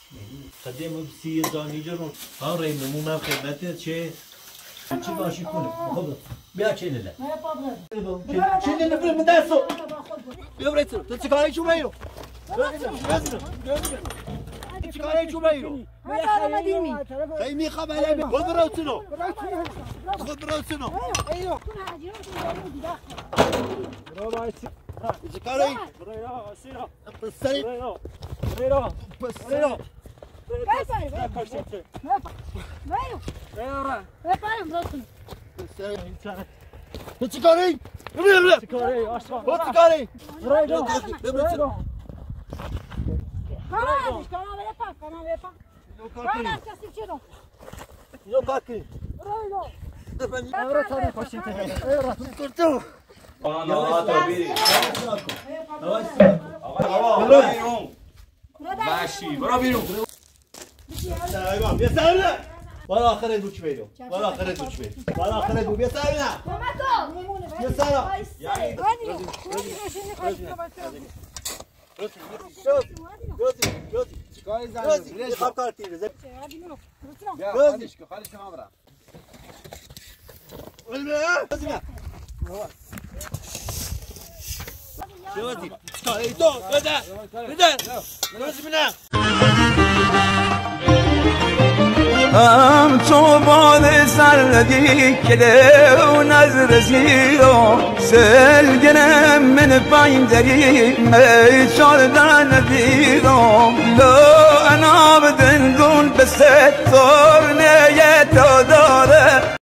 قدیم بسی دانی جرم ها رای نمونم خدمت چه چی باشی کنه خب بیا چه نه چه نه بریم من دستو بیا بریم تو چیکاری چو میرو چیکاری چو میرو خیلی خبره خود برو سنو خود برو سنو برو باید چیکاری برو سیرا بسری برو بسری تو چی کاری؟ چی کاری؟ آشقا تو چی کاری؟ اینو پاکی آقا بیری باشی برو بیرون بیا سر ولا آخر دو چی بیرو ولا آخر دو چی بیرو ولا آخر دو بیا سر نه بیا سر چیکاری زنی؟ خب کار تیره زب بیا خالیش که خالیش ما برم شوازی کاری تو بده بده شوازی بنا هم چوبان سردی کده و نظر زیرو سلگنم من پایم دری چاردن دیدم لو انا بدندون بس تورنه تو داره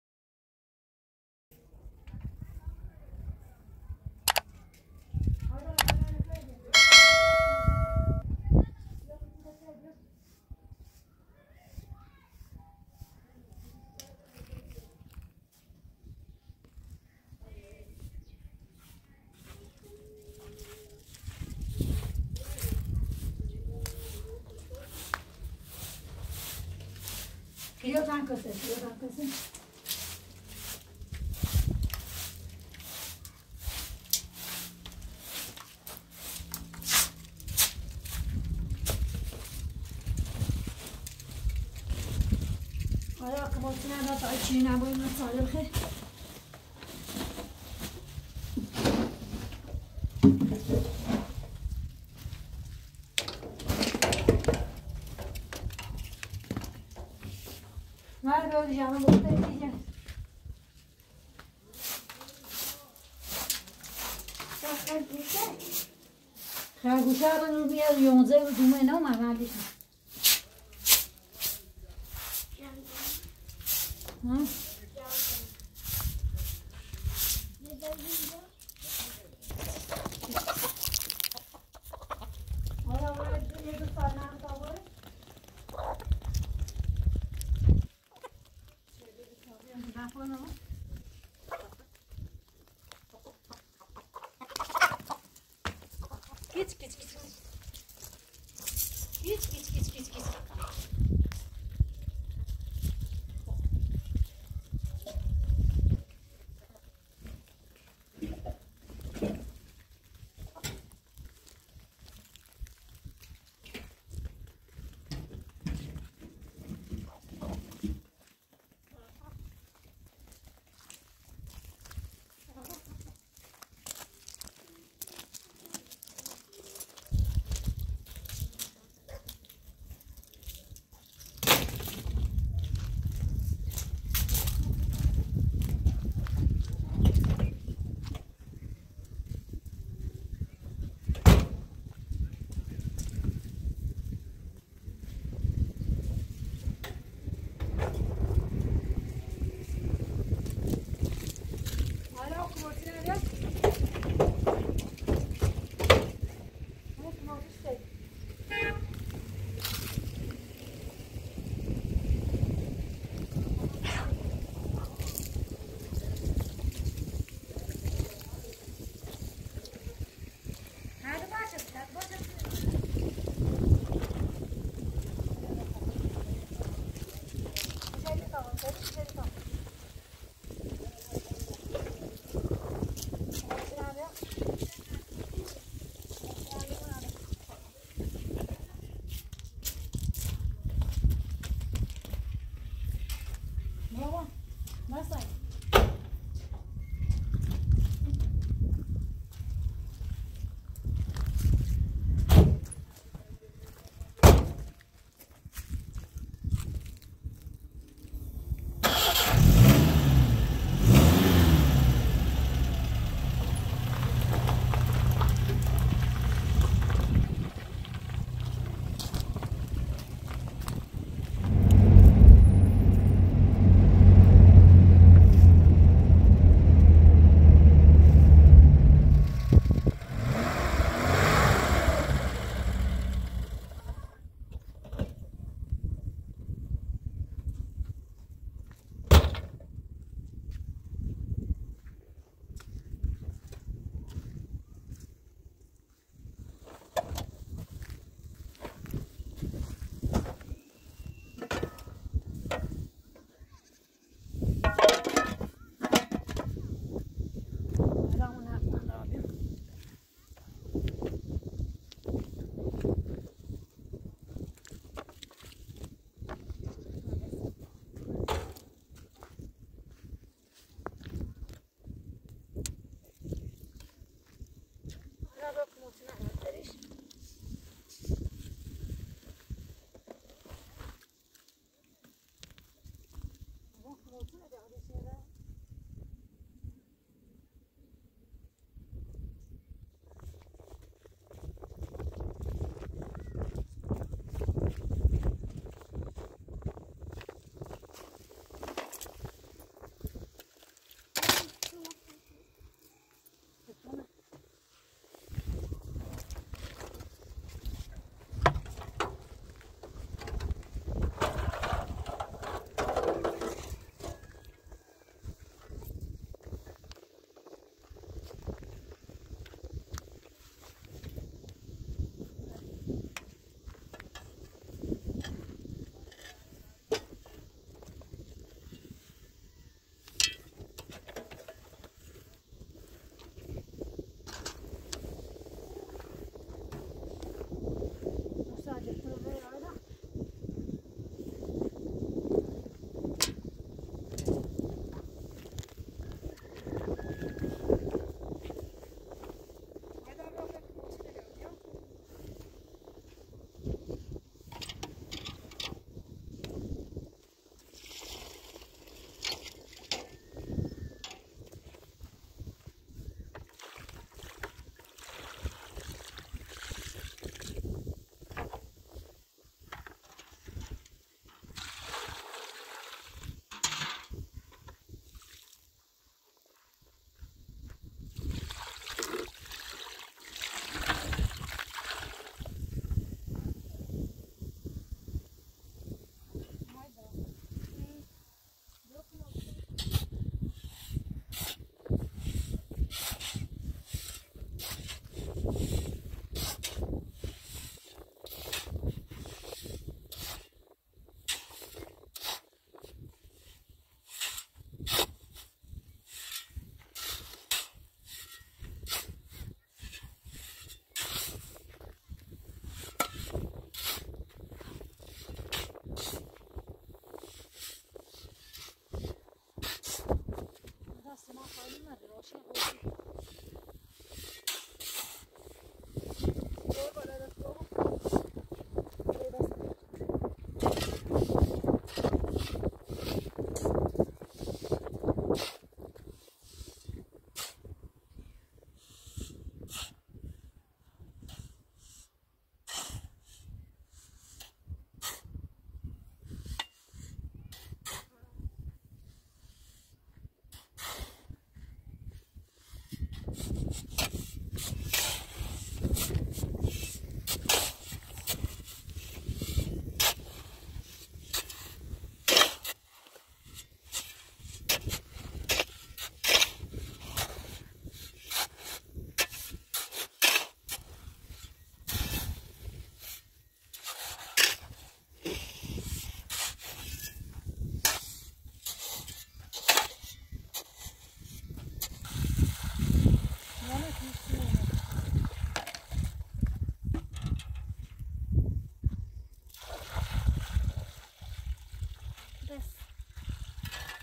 خرگوشه رو میاد 11 و دومه نه محمدش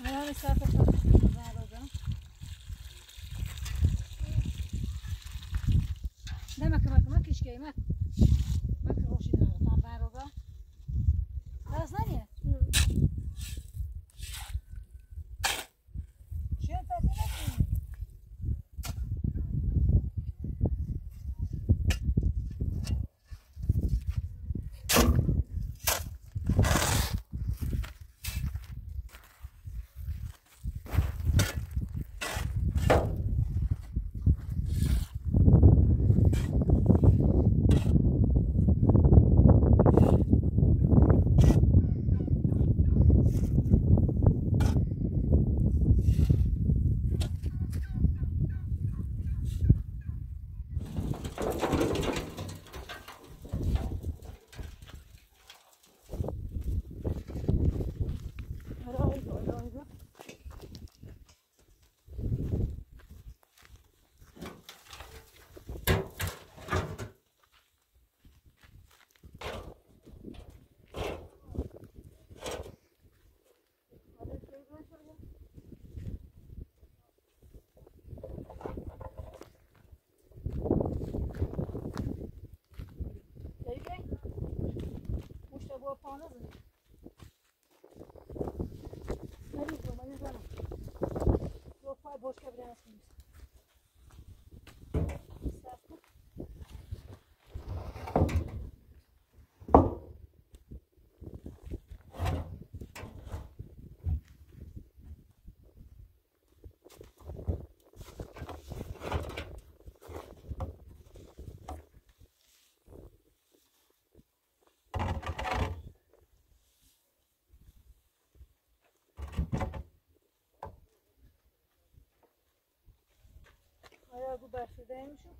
من صرف کنم نه ما کش که ما که روشی داره tam ben roga teraz na nie się tak nie bu bahçedeymiş o.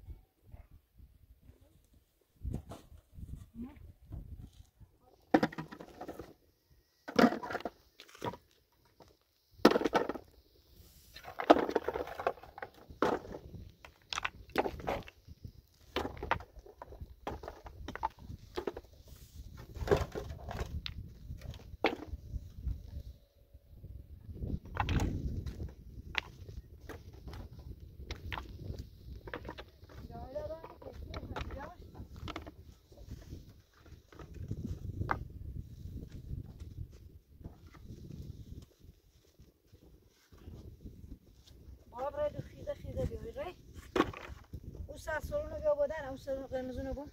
سرسرونو بیا بودن اون سرسرون قرمزونو بون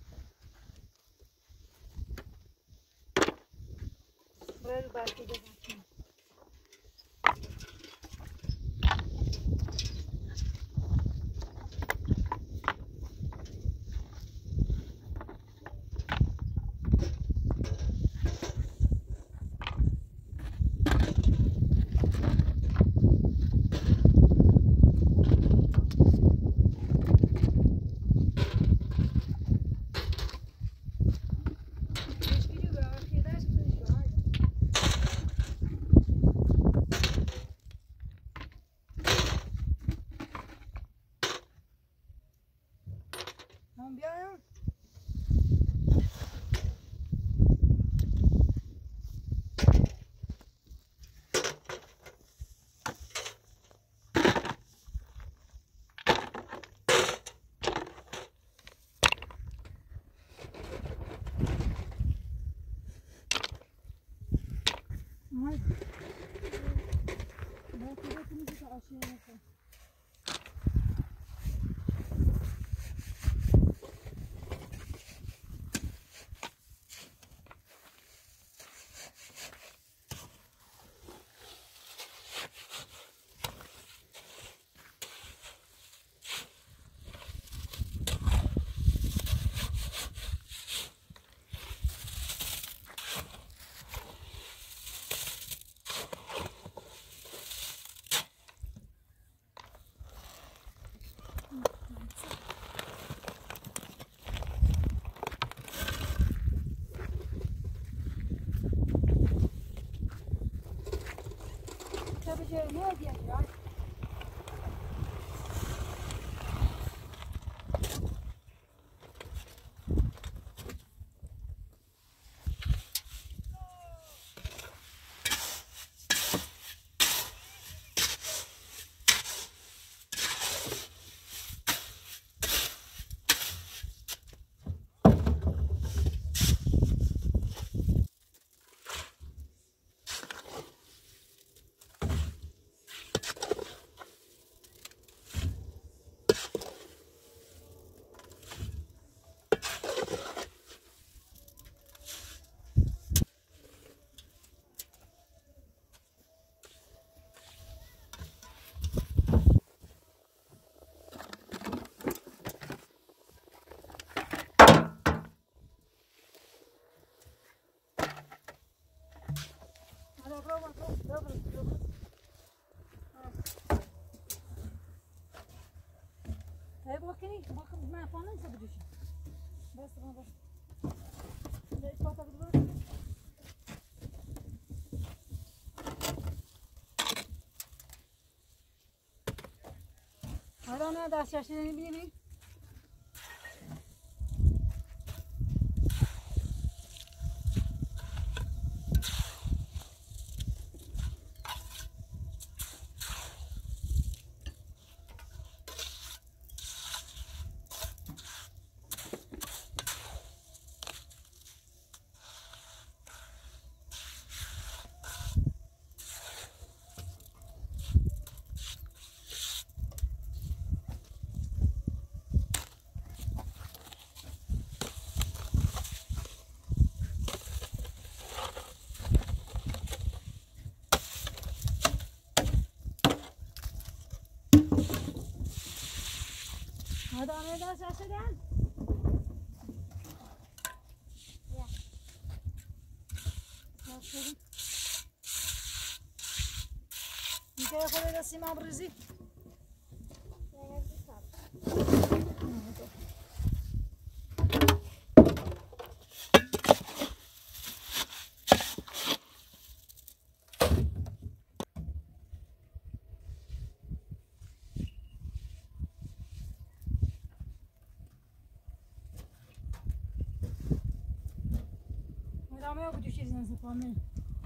برای برکی بزن Ne diye ya? هاي بوكني باخذ معي فانوس بدوش بس ما بس ده فاطمه بدوش هذا انا دا شاشني بيني هذا أنا دا شاشني انت يا اخوي راسي ما برزي ما بدي شيء زين سبامين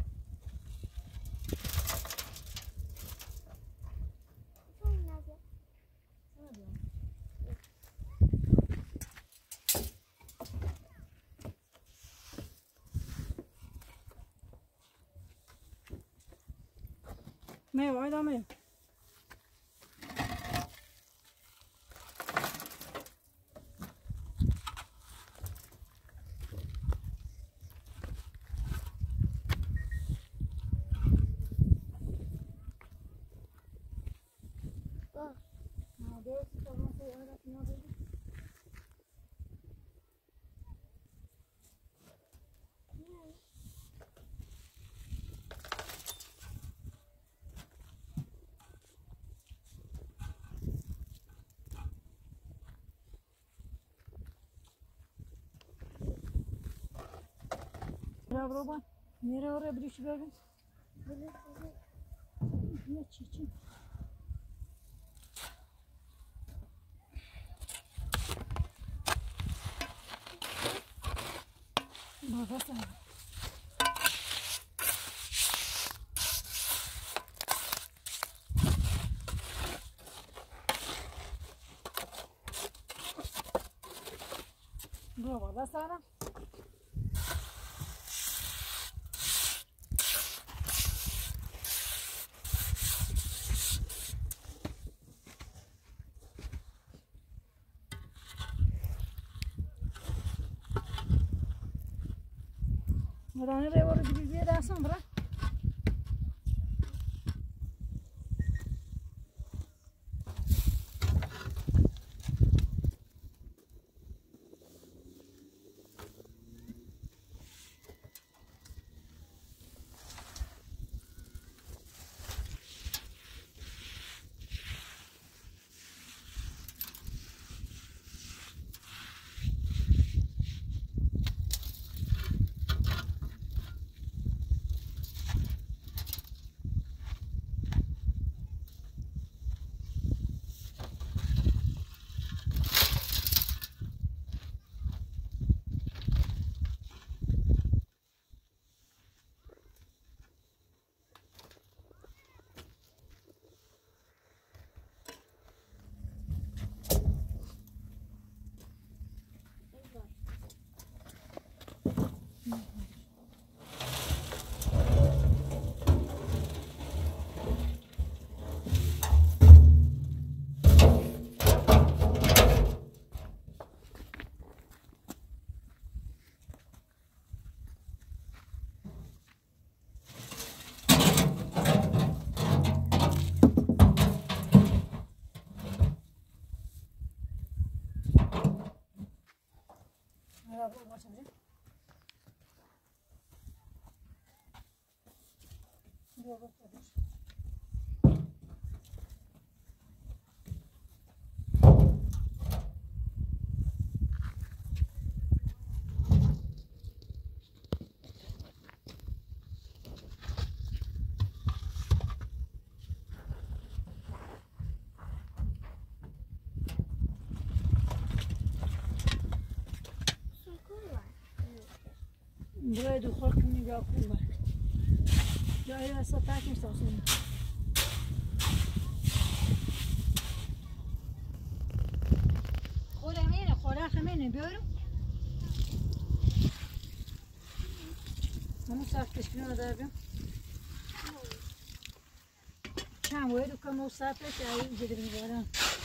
ما وايد عمي Baba, nereye oraya bir düşü gördün? Ne çiçeği? Baksana. Bravo, da sana. Buranı da var bir diye daha sonra. Buraya da korkum gibi akıl var. Ya satar kimse olsun. خوره خمینه بیارم. همون ساعتش بیام دارم. چند وقت کم او ساعتشایی جدی می‌دارم.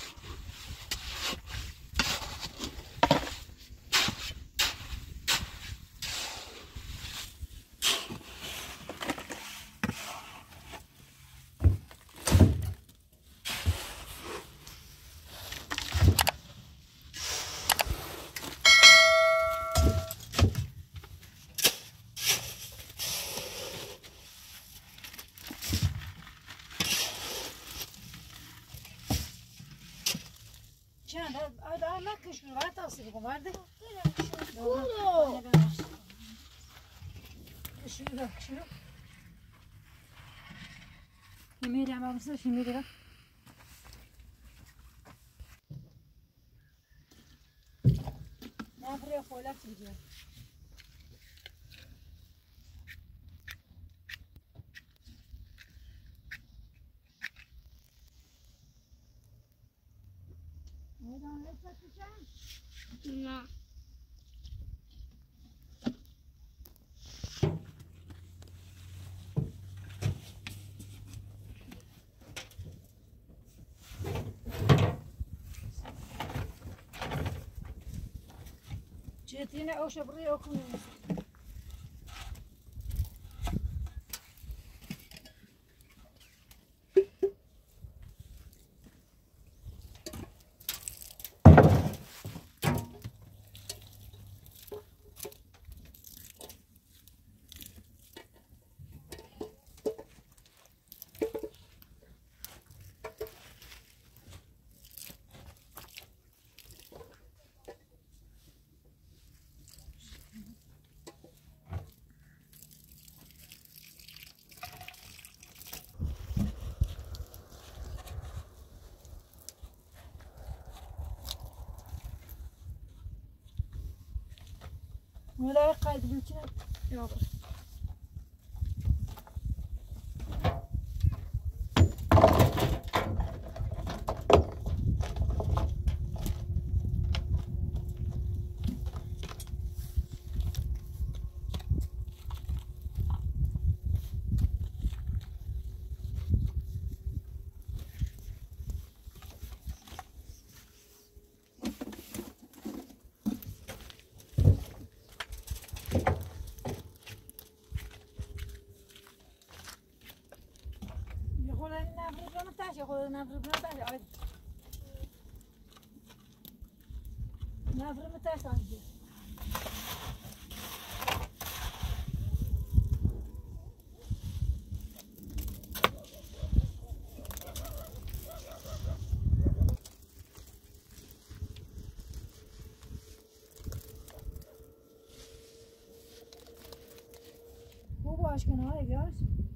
چند آدم نکش می‌واد تاسی بگم وارد. کولو. شروع شروع. میرم آموزش میرم. نفر خالق میگه. نه جتينا أو شبري أو كم ولا قاعد بنتنا يلا نفر متأسف هو باش كان هاي جالس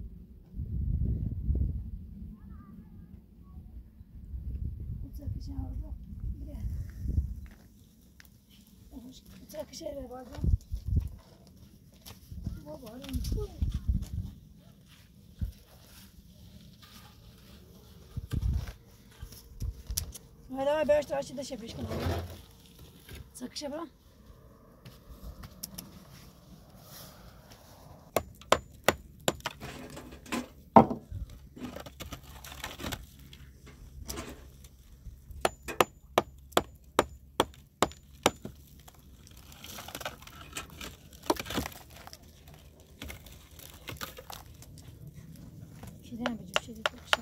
شيء بعده بابا هذا باش تعيش ده شيء بيشكل سك شباب شدنا بجوب شدي تكشف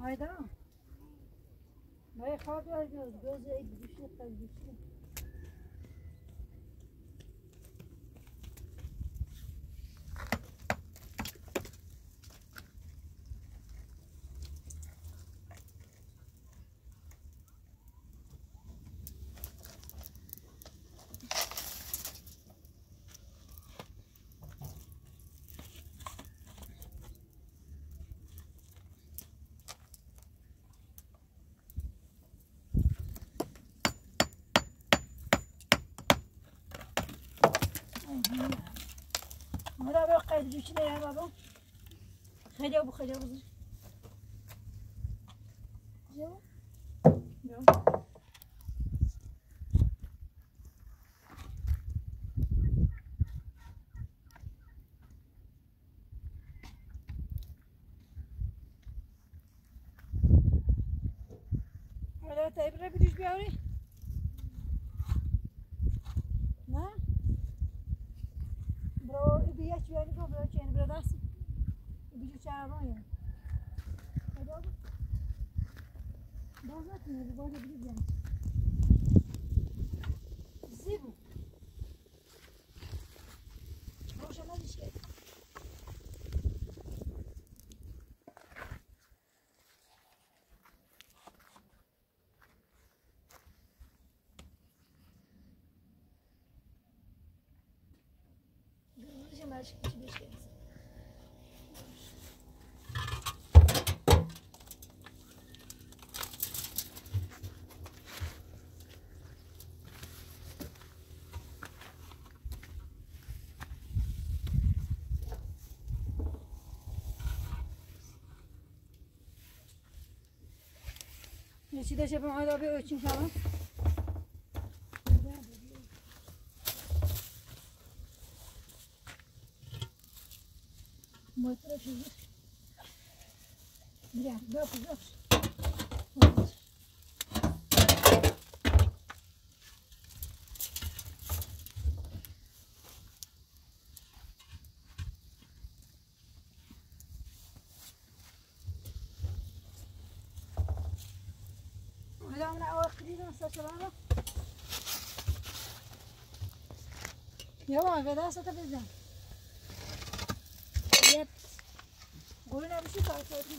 Hayda. Bayağı kaldı gözü düşüyor tabii düşüyor. هذا بقى قيد بيشنا يا بابا خليه ابو خليه ابو جو جو هذا تايبره بديش بيوري نه برو بیاش بیاری برو چین برو دست بیجو چربان خدا باز نکنه باز بیجو زیبو روشن ندیش کرد Acho que te deixei. Esse deixa para mais ver o time falando. Mostra aqui. Olha, dá para olha من أول خلينا نستشرنا يلا كذا ستبدأ يب قولنا بشي تعرفين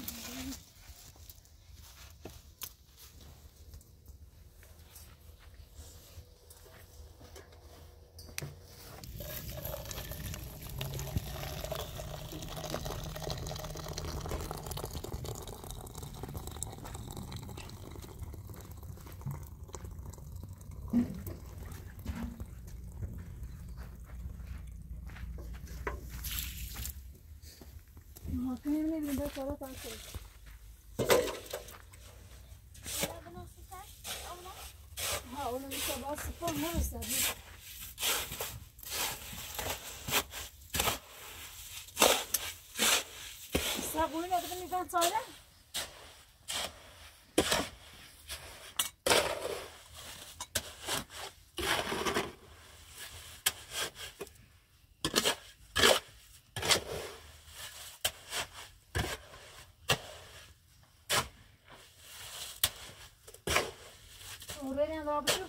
Kıyımını bir sonra tanışırız. Ha, onun bir sabah spor neresi? Sen bunu ne kadar neden söyle? Oraya ne yapıyorsun?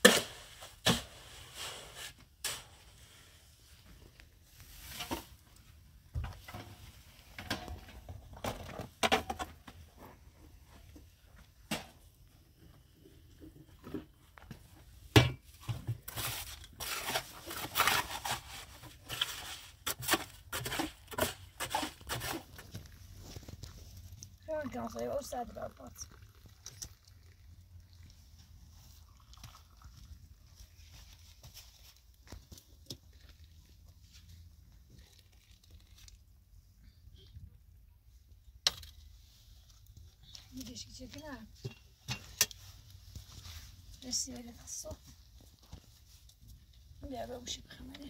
Kan ze ook zetten dat wat. Видишь, где гна? Рассеяли фасо. Я бы вообще похмели.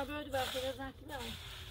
نه بیاید وقتی بزن که نه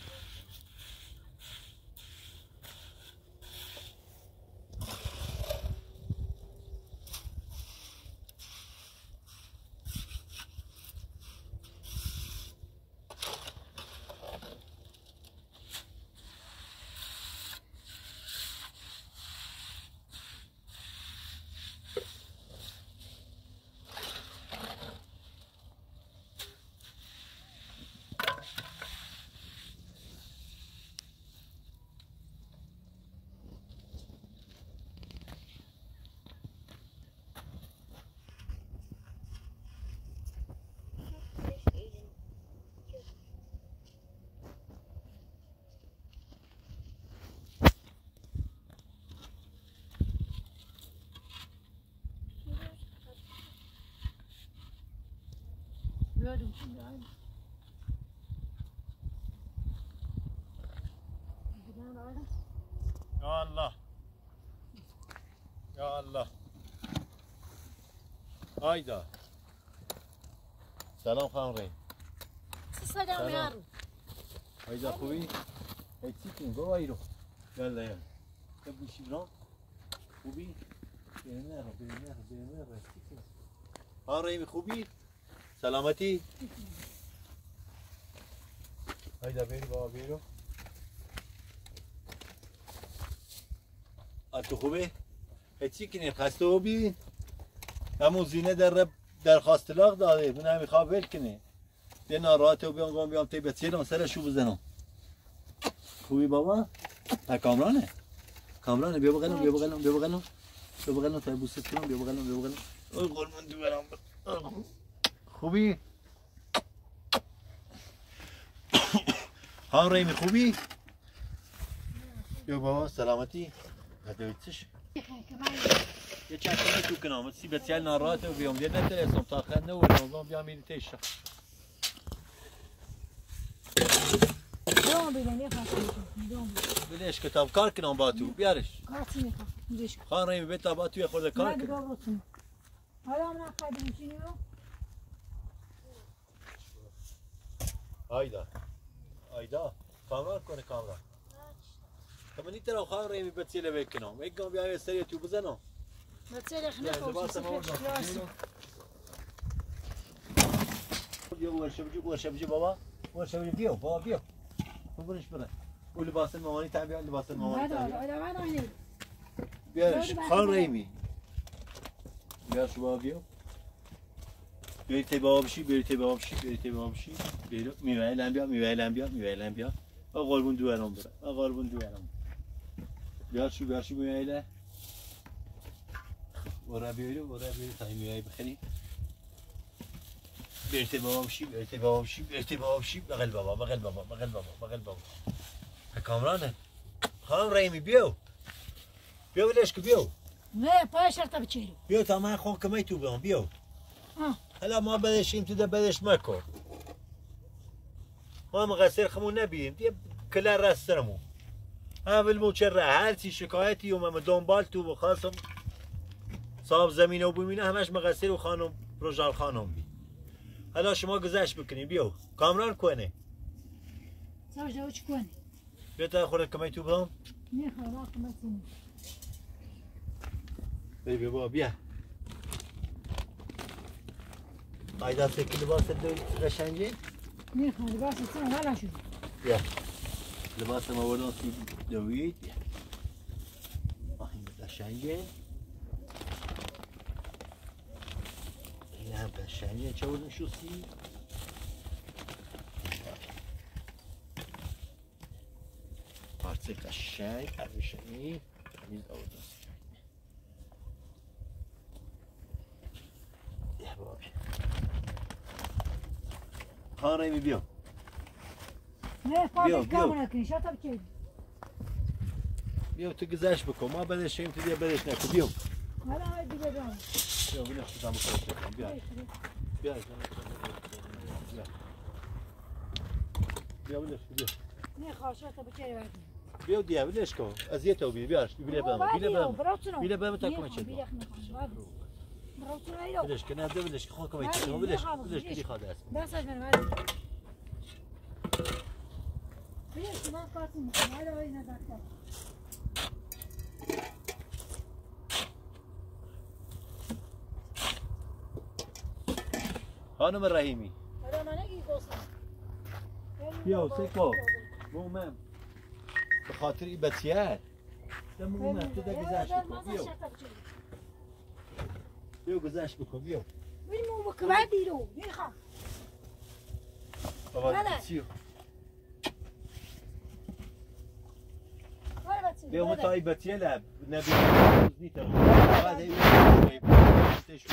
بیاید یا الله یا الله آیدا سلام خانم ریم سلام یارو آیدا خوبی؟ ای چیکین برو ایرو یالا یالا بوشی برام خوبی؟ بینه خانم ریم خوبی؟ سلامتی؟ آیدا بیرو بابا بیرو تو خوبه؟ چی کنی خسته و بی؟ همون زینه در خواستلاق داده من همی خواب ول کنه ده ناراحته و بیام تی بسیرم سرشو بزنم خوبی بابا؟ کامرانه بیا بغلم تا بوست کنم بیا بغلم اوی قرمان دو برام خوبی؟ خان ریمی خوبی؟ بیا بابا سلامتی؟ هدویتش یه چکمه تو کنم سی بسیار ناراحته و بیام دید نترسم تا آخر نه و بیام میری تیش بلش کتاب کار کنم با تو بیارش خان ریمی بیتا با تو یه خورده کار کنم آیدا کامران کنه کامران کمانی ترا خان ریمی بتیله بکنم میگم بیا سری تو بزنم بتیله خنده خوش بیا ورشبجی بابا ورشبجی بیا برش بره و لباس مامانی تابع لباس مامانی بیا خان ریمی بیا شو بابا بیایید بابا بشی میوهلم بیا قربون دوارم بره بیار شو میوهله ورا بیایید تا میوهی بخری بیایید بابا بشی بغل بابا کامرانه خانم ریمی بیا ولش که بیا نه پای شرطه بچیرو بیا تا من خون کمی تو بیام بیا هلا ما بدشیم تو ده بدش مکن ما مقصر خمون نبیم دیگه کلا رسترمو اول موچه هر چی شکایتی و من دنبال تو بخواستم صاحب زمین و بومینه همش مقصر و خانم رجال خانم بی حالا شما گذشت بکنی بیا کامران کنه سوجا چی کنی بیا تا خورده کمی تو بیام نه خورده کمی بیا بابا بیا آیدا سکی لباس قشنگی؟ نه خواهد لباس سن ولا شو بیا لباس ما وردن سی دوید بیا این قشنگه این هم قشنگه چه وردن شو سی؟ پارچه قشنگ قشنگی میز آوردن بیا بابا خان ریمی بیا نه پاکش کامونه کنی شاتا بچید بیا تو گذشت بکن ما بدش شیم تو دیگه بدش نکن بیا حالا های دیگه بیام بیا بینه خودم بکنم بیا بیا نه خواه شاتا بچید بیا دیگه بدش کن اذیت او بیارش بیله بهم تا کمه چه بدش که نه بدش که خواه کمه چه بدش کلی خواهده است بیا شما کارتون میکنم حالا آقای نظر کن خانم رحیمی حالا من نگی گفتم بیا سکو مومم به خاطر این بچیه ده مومم تو ده گذشت بکن بیا گذشت بکن بیا بریم اون بکبر دیرو میخوام بابا چیو بیا اون تایی بچیه لب نبی نیتر بعد این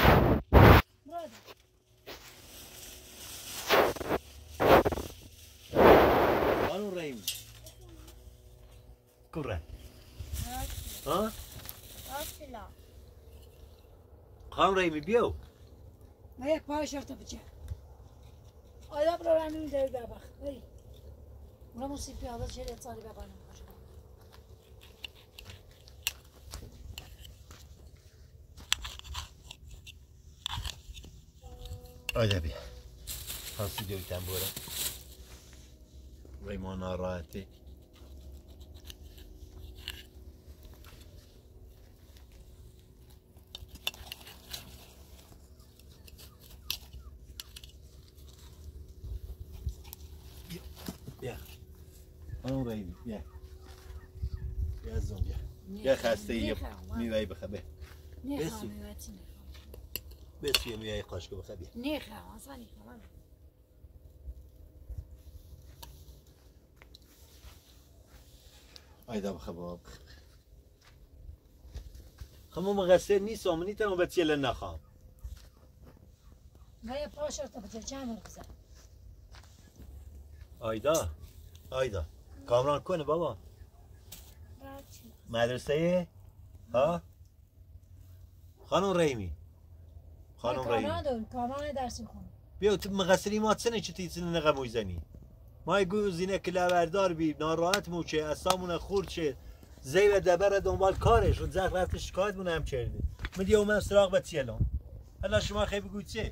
خانم رحیم کره ها خانم رحیمی بیو من یک پای شرطه بچه آیا برو رنمی دارید ببخ بری اونا موسیقی پیاده چه سالی ببانم آیده بیا خاصی دیویتم بورم ریما ناراحته بیا خانم رحیمی بیا بیا از اون بیا بیا خسته یه میوهی بخبه نیخوام میوهتی نیخوام بسو یه میوهی قاشقه بخبه نیخوام اصلا نیخوام آیده بخبه خمو مقصر نیست آمنی تنو بچیه نخوام من یه پا شرطه بچه چند بزن آیدا کامران کنه بابا مدرسه ها خانم رحیمی کامران درس میخونه بیا تو مقصری ما سنه چه تیزی نقم میزنی ما گو زینه کلاوردار بی ناراحت موچه اسامون خورد شه زی و دبر دنبال کارش و زخ رفت شکایت مون هم کرده میدی اومد سراغ بچیلان حالا شما خیلی بگوید چه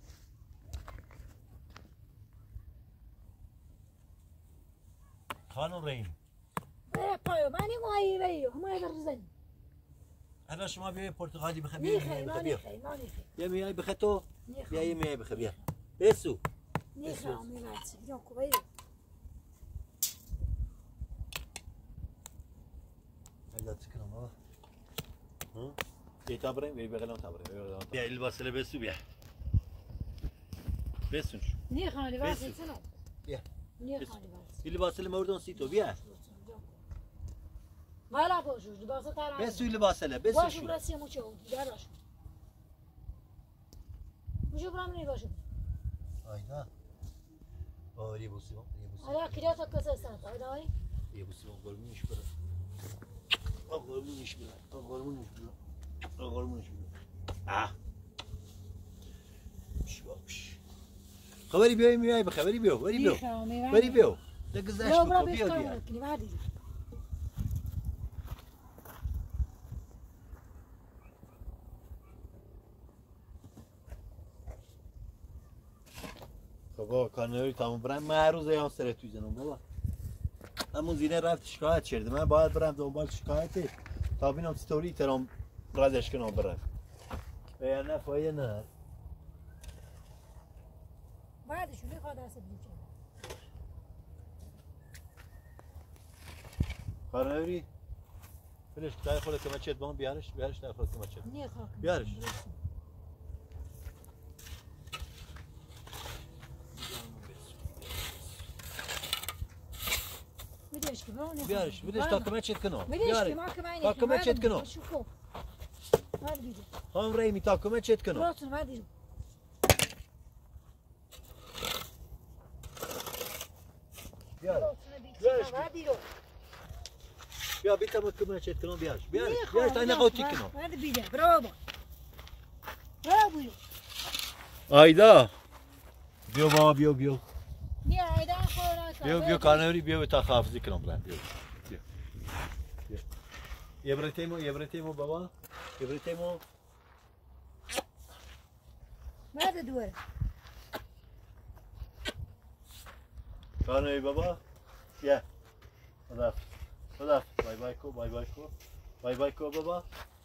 خانم رحیم بره پایو من این ماهی بریو همه برزنی حالا شما بیا پرتغالی بخه بیا میای بخه تو بیا یه میای بخه بیا بسو نیخوام میبرسی بیا کو بریو هلا تکنم بابا ها بیا تابرین بیا بغلم تابرین بیا الباس بسو بیا بسون نیخوام لباسی سنو بیا نیخوام لباسی لباس مردون سی تو بیا مالا باشو لباس ترا بسو لباس بسو باشو برسی موچو دراش موچو برام نی باشو آیدا آری بوسی حالا کجا تا کسا سنت آیدا یه بوسی اون قرمونش بره قرمونش بره باش خبری بیای میای به خبری بیو بری بیو ده گذشت بکو بیا خب کانوری تمام برم من هر روز یام سر توی زنم بابا همون زینه رفت شکایت کرده من باید برم دنبال شکایت تا ببینم ستوری ترام ردش کنم برم یا نه فایده نه بعدشون میخواد دست بیچه کانوری بلش تای خودت که مچت بام بیارش تای خودت که مچت بیارش بیارش تا که مچت کنم بیارش تا که مچت کنم خانم رحیمی تا که مچت کنم بیا بیتا مت کنم چت کنم بیارش بیارش تا نقاطی کنم برو آیدا بیا بابا بیا بیا آیدا خورا بیا کانوری بیا تا حافظی کنم بیا یبرتیمو بابا یبرتیمو ماذا دوره کانوری بابا بیا خدا. خدا. بای بای کو. بای بای کو. بای بای کو بابا.